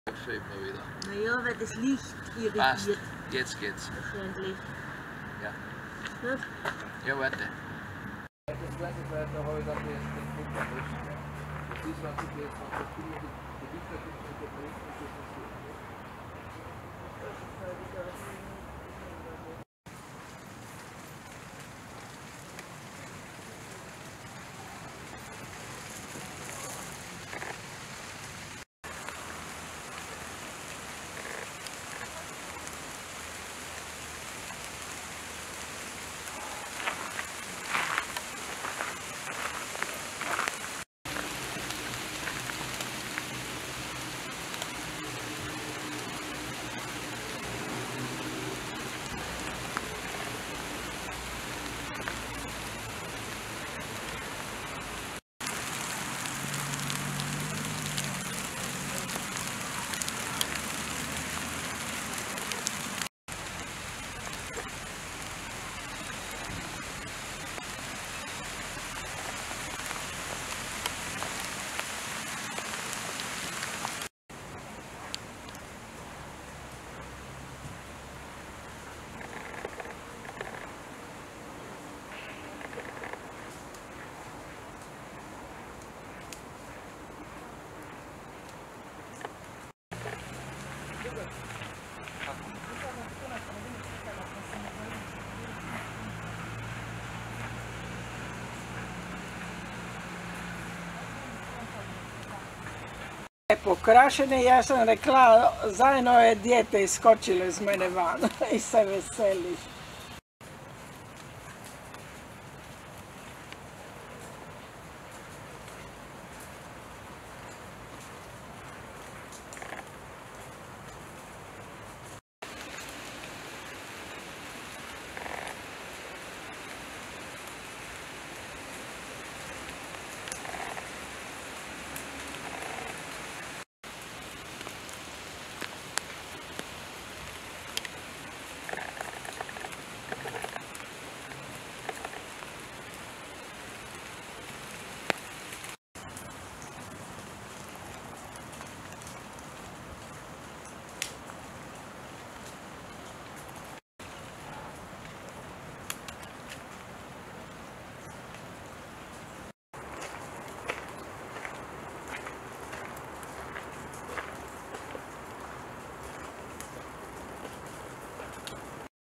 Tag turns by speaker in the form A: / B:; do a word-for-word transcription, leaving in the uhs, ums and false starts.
A: Filmen wieder.
B: Naja, weil das Licht irritiert.
A: Passt, jetzt geht's.
B: Wahrscheinlich.
A: Ja.
B: Gut.
A: Ja, warte. Das weiß ich, weil da habe ich dann den Punkt erwischt. Das ist, wenn sich jetzt von so vielen Gewichter gibt, und der Brief ist das passiert.
C: Ukrašene, ja sam rekla, zajedno je dijete iskočilo iz mene van i se veseliš.